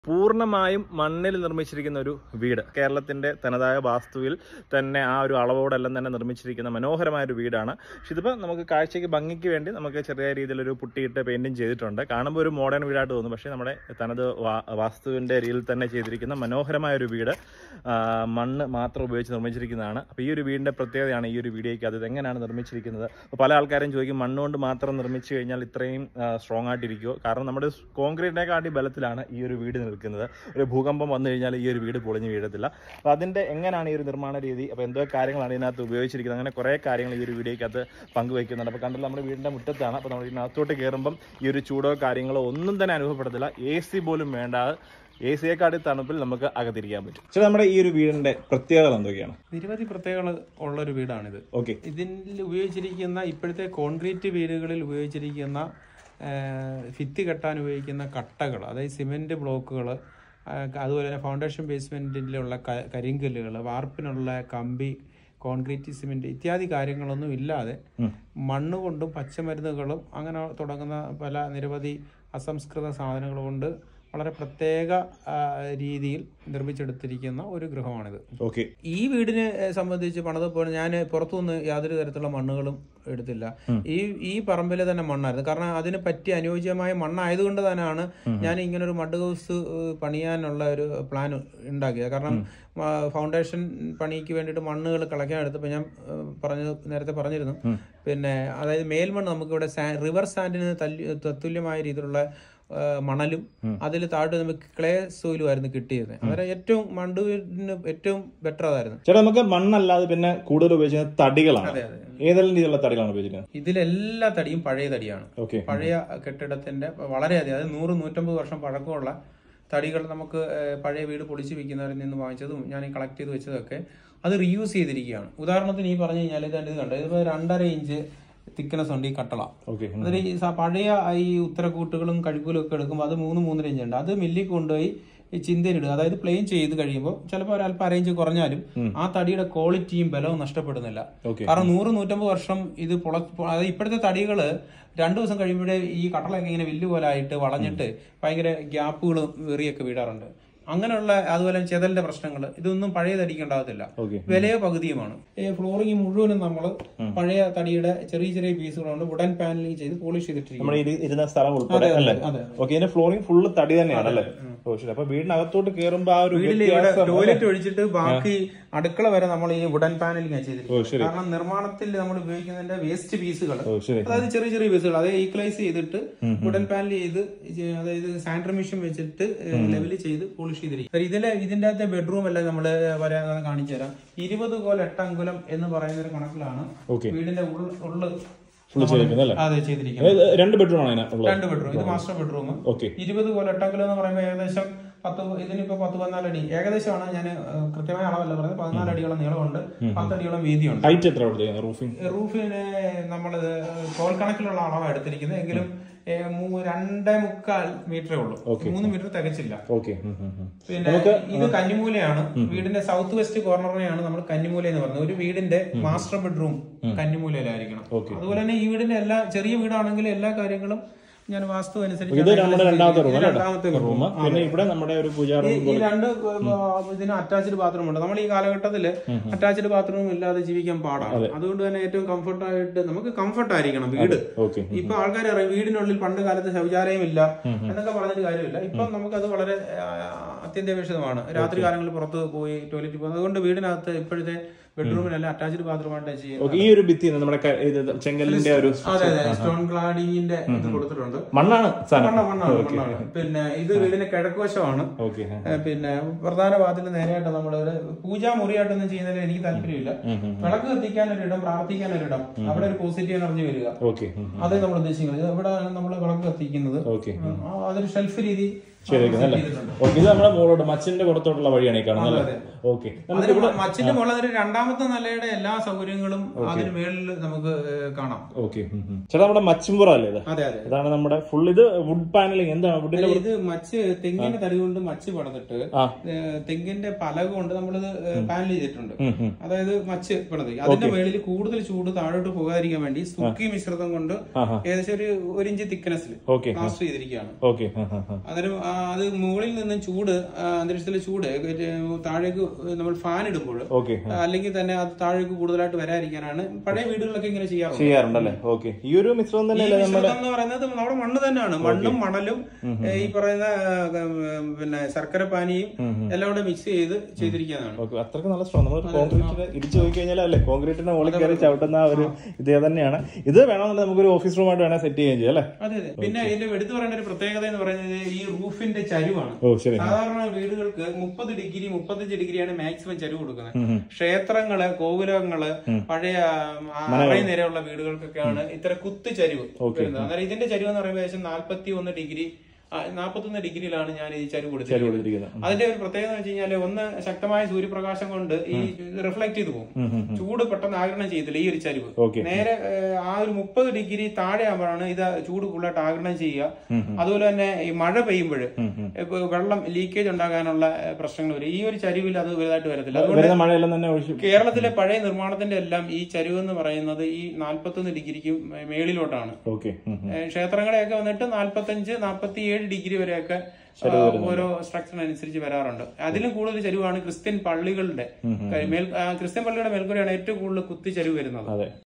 പൂർണ്ണമായും മണ്ണിൽ നിർമ്മിച്ചിരിക്കുന്ന ഒരു വീട്. കേരളത്തിൻ്റെ തനതായ വാസ്തുവിൽ തന്നെ ആ ഒരു അളവോടെല്ലാം തന്നെ നിർമ്മിച്ചിരിക്കുന്ന മനോഹരമായ ഒരു വീടാണ്. പക്ഷെ ഇതിപ്പോൾ നമുക്ക് കാഴ്ചയ്ക്ക് ഭംഗിക്ക് വേണ്ടി നമുക്ക് ചെറിയ രീതിയിലൊരു പുട്ടിയിട്ട് പെയിൻറ്റിങ് ചെയ്തിട്ടുണ്ട്. കാണുമ്പോൾ ഒരു മോഡേൺ വീടായിട്ട് തോന്നും. പക്ഷേ നമ്മുടെ തനത് വാസ്തുവിൻ്റെ രീതിയിൽ തന്നെ ചെയ്തിരിക്കുന്ന മനോഹരമായ ഒരു വീട് മണ്ണ് മാത്രം ഉപയോഗിച്ച് നിർമ്മിച്ചിരിക്കുന്നതാണ്. അപ്പോൾ ഈ ഒരു വീടിൻ്റെ പ്രത്യേകതയാണ് ഈ ഒരു വീഡിയോയ്ക്ക് അത് എങ്ങനെയാണ് നിർമ്മിച്ചിരിക്കുന്നത്. അപ്പോൾ പല ആൾക്കാരും ചോദിക്കും മണ്ണുകൊണ്ട് മാത്രം നിർമ്മിച്ചു കഴിഞ്ഞാൽ ഇത്രയും സ്ട്രോങ് ആയിട്ടിരിക്കുമോ? കാരണം നമ്മുടെ കോൺക്രീറ്റിനെക്കാട്ടി ബലത്തിലാണ് ഈ ഒരു വീട് നിൽക്കുന്നത്. ഒരു ഭൂകമ്പം വന്നു കഴിഞ്ഞാൽ ഈ ഒരു വീട് പൊളിഞ്ഞ് വീഴത്തില്ല. അപ്പോൾ അതിൻ്റെ എങ്ങനെയാണ് ഈ ഒരു നിർമ്മാണ രീതി, അപ്പോൾ എന്തോ കാര്യങ്ങളാണ് ഇതിനകത്ത് ഉപയോഗിച്ചിരിക്കുന്നത്, അങ്ങനെ കുറേ കാര്യങ്ങൾ ഈ ഒരു വീഡിയോയ്ക്കകത്ത് പങ്കുവയ്ക്കുന്നുണ്ട്. അപ്പോൾ കണ്ടല്ലോ നമ്മുടെ വീടിൻ്റെ മുറ്റത്താണ്. അപ്പോൾ നമ്മൾ ഇതിനകത്തോട്ട് കയറുമ്പം ഈ ഒരു ചൂടോ കാര്യങ്ങളോ ഒന്നും തന്നെ അനുഭവപ്പെടത്തില്ല. AC പോലും വേണ്ട. AC-യെക്കാട്ടി തണുപ്പിൽ നമുക്ക് അകത്തിരിക്കാൻ പറ്റും. പക്ഷേ നമ്മുടെ ഈ ഒരു വീടിന്റെ പ്രത്യേകത എന്തൊക്കെയാണ്? നിരവധി പ്രത്യേകതകൾ ഉള്ളൊരു വീടാണിത്. ഓക്കെ, ഇതിൽ ഉപയോഗിച്ചിരിക്കുന്ന ഇപ്പോഴത്തെ കോൺക്രീറ്റ് വീടുകളിൽ ഉപയോഗിച്ചിരിക്കുന്ന ഭിത്തി കെട്ടാൻ ഉപയോഗിക്കുന്ന കട്ടകൾ, അതായത് സിമെന്റ് ബ്ലോക്കുകൾ, അതുപോലെ തന്നെ ഫൗണ്ടേഷൻ ബേസ്മെന്റിലുള്ള കരിങ്കല്ലുകൾ, വാർപ്പിനുള്ള കമ്പി, കോൺക്രീറ്റ് സിമെന്റ് ഇത്യാദി കാര്യങ്ങളൊന്നും ഇല്ലാതെ മണ്ണ് കൊണ്ടും പച്ചമരുന്നുകളും അങ്ങനെ തുടങ്ങുന്ന പല നിരവധി അസംസ്കൃത സാധനങ്ങൾ കൊണ്ട് വളരെ പ്രത്യേക രീതിയിൽ നിർമ്മിച്ചെടുത്തിരിക്കുന്ന ഒരു ഗൃഹമാണിത്. ഓക്കെ, ഈ വീടിനെ സംബന്ധിച്ച് പണിതപ്പോൾ ഞാൻ പുറത്തുനിന്ന് യാതൊരു തരത്തിലുള്ള മണ്ണുകളും എടുത്തില്ല. ഈ പറമ്പിലെ തന്നെ മണ്ണായിരുന്നു. കാരണം അതിന് പറ്റിയ അനുയോജ്യമായ മണ്ണായതുകൊണ്ട് തന്നെയാണ് ഞാൻ ഇങ്ങനെ ഒരു മഡ് ഹൗസ് പണിയാനുള്ള ഒരു പ്ലാൻ ഉണ്ടാക്കിയത്. കാരണം ഫൗണ്ടേഷൻ പണിക്ക് വേണ്ടിയിട്ട് മണ്ണുകൾ കളയ്ക്കാൻ എടുത്തപ്പോൾ ഞാൻ നേരത്തെ പറഞ്ഞിരുന്നു, പിന്നെ അതായത് മേൽമണ്ണ് നമുക്കിവിടെ റിവർ സാൻഡിന് തത്തുല്യമായ രീതിയിലുള്ള മണലും അതിൽ താഴെ നമുക്ക് ക്ലേ സോയിലും ആയിരുന്നു കിട്ടിയത്. അന്നേരം ഏറ്റവും മണ്ണുവിന് ഏറ്റവും ബെറ്റർ അതായിരുന്നു. ചേട്ടാ, നമുക്ക് മണ്ണല്ലാതെ പിന്നെ കൂടുതൽ ഉപയോഗിക്കുന്നത് തടികളാണ്. ഏതെല്ലാം രീതിയിലുള്ള തടികളാണ് ഉപയോഗിക്കുന്നത്? ഇതിലെല്ലാ തടിയും പഴയ തടിയാണ്. പഴയ കെട്ടിടത്തിന്റെ വളരെയധികം, അതായത് 100-150 വർഷം പഴക്കമുള്ള തടികൾ നമുക്ക് പഴയ വീട് പൊളിച്ചു വെക്കുന്നവരിൽ നിന്ന് വാങ്ങിച്ചതും ഞാൻ കളക്ട് ചെയ്ത് വെച്ചതൊക്കെ അത് റീയൂസ് ചെയ്തിരിക്കുകയാണ്. ഉദാഹരണത്തിന് ഈ പറഞ്ഞു കഴിഞ്ഞാൽ ഇത് കണ്ടോ, ഇതിപ്പോ 2.5 ഇഞ്ച് തിക്നെസ് ഉണ്ട് ഈ കട്ടള. അതിൽ പഴയ ഈ ഉത്തരക്കൂട്ടുകളും കഴുക്കൂലും ഒക്കെ എടുക്കുമ്പോൾ അത് 3-3.5 ഇഞ്ച് ഉണ്ട്. അത് മില്ലിൽ കൊണ്ടുപോയി ചിന്തയിലിടുക. അതായത് പ്ലെയിൻ ചെയ്ത് കഴിയുമ്പോൾ ചിലപ്പോൾ ഒരല്പം അരയിഞ്ച് കുറഞ്ഞാലും ആ തടിയുടെ ക്വാളിറ്റിയും ബലവും നഷ്ടപ്പെടുന്നില്ല. കാരണം 100-150 വർഷം ഇത് അതായത് ഇപ്പോഴത്തെ തടികള് 2 ദിവസം കഴിയുമ്പോഴേ ഈ കട്ടളൊക്കെ ഇങ്ങനെ വില്ല് പോലെ ആയിട്ട് വളഞ്ഞിട്ട് ഭയങ്കര ഗ്യാപ്പുകളും വെറിയൊക്കെ വീഴാറുണ്ട്. അങ്ങനെയുള്ള അതുപോലെ ചെതലിന്റെ പ്രശ്നങ്ങൾ ഇതൊന്നും പഴയ തടിക്ക് ഉണ്ടാകത്തില്ല. വിലയോ പകുതിയുമാണ്. ഫ്ലോറിംഗ് മുഴുവനും നമ്മൾ പഴയ തടിയുടെ ചെറിയ ചെറിയ പീസുകളുണ്ട് വുഡൻ പാനലിംഗ് ചെയ്ത് പോളിഷ് ചെയ്തിട്ടിരിക്കും. ഫ്ലോറിംഗ് ഫുള്ള് തടി തന്നെയാണ്. അപ്പൊ വീടിനകത്തോട്ട് കയറുമ്പോ ആ ഒരു ടോയ്ലറ്റ് ഒഴിച്ചിട്ട് ബാക്കി അടുക്കള വരെ നമ്മൾ ഈ വുഡൻ പാനലിംഗ് ചെയ്തിരിക്കും. കാരണം നിർമ്മാണത്തിൽ നമ്മൾ ഉപയോഗിക്കുന്നതിന്റെ വേസ്റ്റ് പീസുകൾ, അതായത് ചെറിയ ചെറിയ പീസുകൾ അത് ഈക്വലൈസ് ചെയ്തിട്ട് വുഡൻ പാനൽ ചെയ്ത്, അതായത് സാനിറ്ററി മെഷീൻ വെച്ചിട്ട് ലെവൽ ചെയ്ത് പോളിഷ് ചെയ്തിരിക്കും. ഇതിന്റെ അകത്തെ ബെഡ്റൂം എല്ലാം നമ്മള് കാണിച്ചു തരാം. 20 കോൽ 8 അങ്കുലം എന്ന് പറയുന്ന ഒരു കണക്കിലാണ് വീടിന്റെ ഉള്ളു ചെയ്തിരിക്കുന്നത്. 2 ബെഡ്റൂം ആണ്. 2 ബെഡ്റൂം. ഇത് മാസ്റ്റർ ബെഡ്റൂം. 20 കോൽ 8 അങ്കുലം എന്ന് പറയുമ്പോൾ ഏകദേശം ഇതിനിപ്പോ 10-14 അടി ഏകദേശമാണ്. ഞാൻ കൃത്യമായ അളവല്ല പറഞ്ഞത്. 14 അടിയോളം നീളമുണ്ട്, 10 അടിയോളം വീതിയുണ്ട്. റൂഫിന് നമ്മള് കോൽ കണക്കിലുള്ള അളവാണ് എടുത്തിരിക്കുന്നത്. എങ്കിലും 2.25 മീറ്ററേ ഉള്ളൂ. 3 മീറ്റർ തികച്ചില്ല. പിന്നെ ഇത് കന്നിമൂലയാണ്. വീടിന്റെ സൗത്ത് വെസ്റ്റ് കോർണറിനെയാണ് നമ്മൾ കന്നിമൂല എന്ന് പറയുന്നത്. ഒരു വീടിന്റെ മാസ്റ്റർ ബെഡ്റൂം കന്നിമൂലയിലായിരിക്കണം. അതുപോലെ തന്നെ ഈ വീടിന്റെ എല്ലാ ചെറിയ വീടാണെങ്കിൽ എല്ലാ കാര്യങ്ങളും ഞാൻ വാസ്തു അനുസരിച്ച് റൂം. പിന്നെ ഇവിടെ നമ്മുടെ ഒരു പൂജാ റൂം. ഈ 2 ഇതിന് അറ്റാച്ച്ഡ് ബാത്റൂം ഉണ്ട്. നമ്മൾ ഈ കാലഘട്ടത്തിൽ അറ്റാച്ച്ഡ് ബാത്റൂം ഇല്ലാതെ ജീവിക്കാൻ പാടാണ്. അതുകൊണ്ട് തന്നെ ഏറ്റവും കംഫർട്ടായിട്ട് നമുക്ക് കംഫർട്ട് ആയിരിക്കണം വീട്. ഇപ്പൊ ആൾക്കാർ അറിയാം വീടിനുള്ളിൽ പണ്ട് കാലത്ത് ശൗചാലയം ഇല്ല എന്നൊക്കെ പറഞ്ഞിട്ട് കാര്യമില്ല. ഇപ്പം നമുക്കത് വളരെ അത്യന്താപേക്ഷിതമാണ്. രാത്രി കാലങ്ങളിൽ പുറത്ത് പോയി ടോയ്ലറ്റിൽ പോകുന്നത്. അതുകൊണ്ട് വീടിനകത്ത് ഇപ്പോഴത്തെ ബെഡ്റൂമിനല്ല അറ്റാച്ച്ഡ് ബാത്റൂമായിട്ട് ചെയ്യുന്നത്. ഈ ഒരു ഭിത്തി നമ്മുടെ ചെങ്കലിന്റെ ഒരു സ്റ്റോൺ ക്ലാഡിങ്ങിന്റെ ഇത് കൊടുത്തിട്ടുണ്ട്. മണ്ണാണ്. പിന്നെ ഇത് വീടിന്റെ കിഴക്കുവശമാണ്. പിന്നെ പ്രധാന ഭാഗത്തിൽ നേരെയായിട്ട് നമ്മളൊരു പൂജാ മുറിയായിട്ടൊന്നും ചെയ്യുന്നതിൽ എനിക്ക് താല്പര്യമില്ല. വിളക്ക് കത്തിക്കാനൊരിടം, പ്രാർത്ഥിക്കാനൊരിടം, അവിടെ ഒരു പോസിറ്റീവ് എനർജി വരിക, അതേ നമ്മൾ ഉദ്ദേശിക്കുന്നത്. ഇവിടെയാണ് നമ്മൾ വിളക്ക് കത്തിക്കുന്നത്. അതൊരു ഷെൽഫ് രീതി ഇത് നമ്മുടെ മോളോട് മച്ചിന്റെ പുറത്തോട്ടുള്ള വഴിയാണ് ഈ കാണുന്നത്. മച്ചിന്റെ മുകളിൽ 2ാമത്തെ നിലയുടെ എല്ലാ സൗകര്യങ്ങളും അതിന് മേളിൽ നമുക്ക് കാണാം. ചേട്ടാ, നമ്മുടെ മച്ചിൻപുറ അല്ലേ ഇത്? അതെ അതെ, ഇതാണ് നമ്മുടെ ഫുൾ. ഇത് വുഡ് പാനലിംഗ് എന്താണ്? ഇത് മച്ച് തെങ്ങിന്റെ തടി കൊണ്ട് മച്ച് പണിതിട്ട് തെങ്ങിന്റെ പലക കൊണ്ട് നമ്മളിത് പാനൽ ചെയ്തിട്ടുണ്ട്. അതായത് മച്ച് പണിത് അതിന്റെ മേളിൽ കൂടുതൽ ചൂട് താഴോട്ട് പോകാതിരിക്കാൻ വേണ്ടി സുക്കി മിശ്രിതം കൊണ്ട് ഏകദേശം ഒരു 1 ഇഞ്ച് തിക്നെസ്സിൽ പ്ലാസ്റ്റർ ചെയ്തിരിക്കുകയാണ്. അതിന് അത് മുകളിൽ നിന്ന് ചൂട്, അന്തരീക്ഷത്തിലെ ചൂട് താഴേക്ക് നമ്മൾ ഫാൻ ഇടുമ്പോൾ അല്ലെങ്കിൽ തന്നെ അത് താഴേക്ക് കൂടുതലായിട്ട് വരാതിരിക്കാനാണ് പഴയ വീടുകളിലൊക്കെ ഇങ്ങനെ ചെയ്യാറുണ്ടല്ലേ. ഈ ഒരു മിശ്രം എന്ന് പറയുന്നത് നമ്മുടെ മണ്ണ് തന്നെയാണ്. മണ്ണും മണലും ഈ പറയുന്ന പിന്നെ ശർക്കര പാനിയും എല്ലാം കൂടെ മിക്സ് ചെയ്തിരിക്കുന്നതാണ്. അത്രയ്ക്ക് നല്ല സ്ട്രോങ്. നമ്മൾ കോൺക്രീറ്റ് ഇടിച്ചു പോയി കഴിഞ്ഞാൽ അല്ലെ കോൺക്രീറ്റിന്റെ മുകളിൽ കയറി ചവിട്ടുന്ന ഒരു ഇതേ തന്നെയാണ്. ഇത് വേണമെന്നുണ്ടെങ്കിൽ നമുക്കൊരു ഓഫീസ് റൂമായിട്ട് വേണേൽ സെറ്റ് ചെയ്യുകയും ചെയ്യാം അല്ലെ. അതെ അതെ. പിന്നെ ഇതിന്റെ എടുത്തു പറയേണ്ട ഒരു പ്രത്യേകത എന്ന് പറയുന്നത് ഈ റൂഫിന്റെ ചരിവാണ്. സാധാരണ വീടുകൾക്ക് 30 ഡിഗ്രി 35 ഡിഗ്രിയാണ് മാക്സിമം ചരിവ് കൊടുക്കുന്നത്. ക്ഷേത്രങ്ങള്, കോവിലങ്ങള്, പഴയ നിരയുള്ള വീടുകൾക്കൊക്കെയാണ് ഇത്ര കുത്ത് ചരിവ് വരുന്നത്. അന്നേരം ഇതിന്റെ ചരിവ് എന്ന് പറയുമ്പോൾ ഏകദേശം 41 ഡിഗ്രി 41 ഡിഗ്രിയിലാണ് ഞാൻ ഈ ചരിവ് കൊടുത്തിരിക്കുന്നത്. അതിന്റെ ഒരു പ്രത്യേകത എന്ന് വെച്ച് കഴിഞ്ഞാൽ ഒന്ന് ശക്തമായ സൂര്യപ്രകാശം കൊണ്ട് ഈ റിഫ്ലക്ട് ചെയ്ത് പോകും. ചൂട് പെട്ടെന്ന് ആഗിരണം ചെയ്തില്ല ഈ ഒരു ചരിവ്. നേരെ ആ ഒരു 30 ഡിഗ്രി താഴെ ആകുമ്പോഴാണ് ഇത് ചൂട് കൂടുതലായിട്ട് ആഗിരണം ചെയ്യുക. അതുപോലെ തന്നെ ഈ മഴ പെയ്യുമ്പോൾ വെള്ളം ലീക്കേജ് ഉണ്ടാകാനുള്ള പ്രശ്നങ്ങൾ വരും. ഈ ഒരു ചരിവിൽ അത് വലുതായിട്ട് വരത്തില്ല. അതുകൊണ്ട് കേരളത്തിലെ പഴയ നിർമ്മാണത്തിന്റെ എല്ലാം ഈ ചരിവ് എന്ന് പറയുന്നത് ഈ 41 ഡിഗ്രിക്ക് മേളിലോട്ടാണ്. ക്ഷേത്രങ്ങളെയൊക്കെ വന്നിട്ട് 45-47 ഡിഗ്രി വരെയൊക്കെ ഓരോ സ്ട്രക്ചറിനനുസരിച്ച് വരാറുണ്ട്. അതിലും കൂടുതൽ ചരിവാണ് ക്രിസ്ത്യൻ പള്ളികളുടെ മേൽക്കൂരയാണ് ഏറ്റവും കൂടുതൽ കുത്തി ചരിവ് വരുന്നത്.